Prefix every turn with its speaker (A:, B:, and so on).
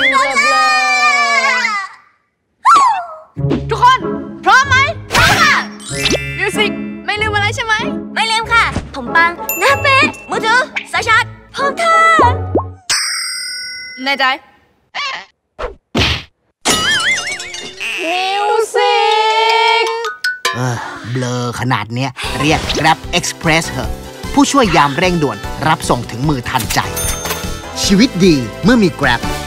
A: ทุกคนพร้อมไหมพร้อมค่ะมิวสิกไม่ลืมอะไรใช่ไหม
B: ไม่ลืมค่ะผมปังหน้าเป๊ะมือถือสายชาร์จพร้อมค่ะ
A: แน่ใจมิวสิก
C: เบลอขนาดเนี้ยเรียก Grab Express เหอะผู้ช่วยยามเร่งด่วนรับส่งถึงมือทันใจชีวิตดีเมื่อมี Grab